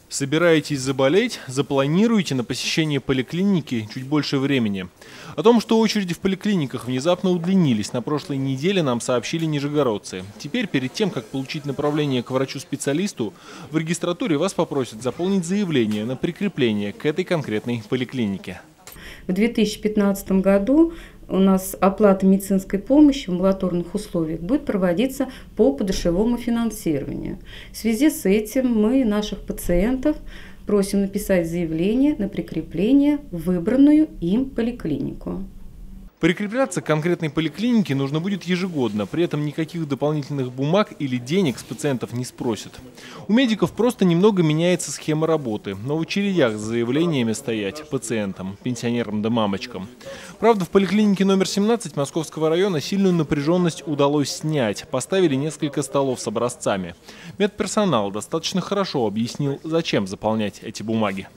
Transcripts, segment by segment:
Собираетесь заболеть? Запланируйте на посещение поликлиники чуть больше времени. О том, что очереди в поликлиниках внезапно удлинились, на прошлой неделе нам сообщили нижегородцы. Теперь, перед тем, как получить направление к врачу-специалисту, в регистратуре вас попросят заполнить заявление на прикрепление к этой конкретной поликлинике. В 2015 году у нас оплата медицинской помощи в амбулаторных условиях будет проводиться по подушевому финансированию. В связи с этим мы наших пациентов просим написать заявление на прикрепление в выбранную им поликлинику. Прикрепляться к конкретной поликлинике нужно будет ежегодно, при этом никаких дополнительных бумаг или денег с пациентов не спросят. У медиков просто немного меняется схема работы, но в очередях с заявлениями стоять пациентам, пенсионерам да мамочкам. Правда, в поликлинике номер 17 Московского района сильную напряженность удалось снять, поставили несколько столов с образцами. Медперсонал достаточно хорошо объяснил, зачем заполнять эти бумаги.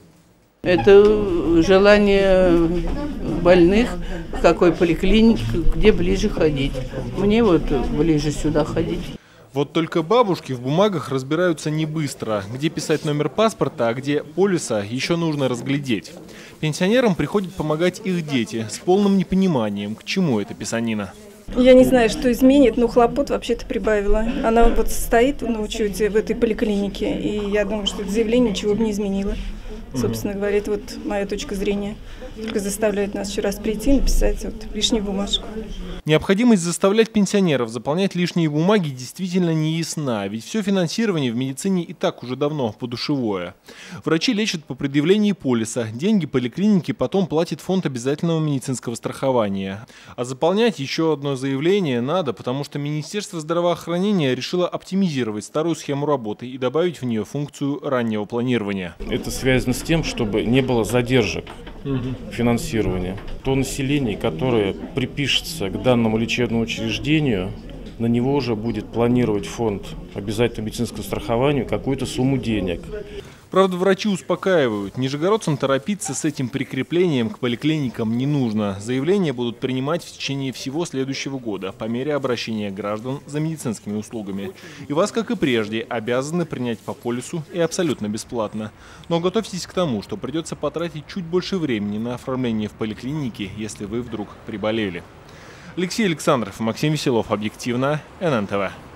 Это желание больных, в какой поликлинике, где ближе ходить. Мне вот ближе сюда ходить. Вот только бабушки в бумагах разбираются не быстро. Где писать номер паспорта, а где полиса, еще нужно разглядеть. Пенсионерам приходят помогать их дети с полным непониманием, к чему эта писанина. Я не знаю, что изменит, но хлопот вообще-то прибавила. Она вот стоит на учете в этой поликлинике, и я думаю, что это заявление ничего бы не изменило. Собственно говоря, это вот моя точка зрения. Только заставляет нас еще раз прийти и написать вот лишнюю бумажку. Необходимость заставлять пенсионеров заполнять лишние бумаги действительно не ясна, ведь все финансирование в медицине и так уже давно подушевое. Врачи лечат по предъявлении полиса, деньги поликлиники потом платит фонд обязательного медицинского страхования. А заполнять еще одно заявление надо, потому что Министерство здравоохранения решило оптимизировать старую схему работы и добавить в нее функцию раннего планирования. Это связано с тем, чтобы не было задержек финансирования. То население, которое припишется к данному лечебному учреждению, на него уже будет планировать фонд обязательного медицинского страхования какую-то сумму денег. Правда, врачи успокаивают, нижегородцам торопиться с этим прикреплением к поликлиникам не нужно. Заявления будут принимать в течение всего следующего года по мере обращения граждан за медицинскими услугами. И вас, как и прежде, обязаны принять по полису и абсолютно бесплатно. Но готовьтесь к тому, что придется потратить чуть больше времени на оформление в поликлинике, если вы вдруг приболели. Алексей Александров, Максим Веселов, Объективно, ННТВ.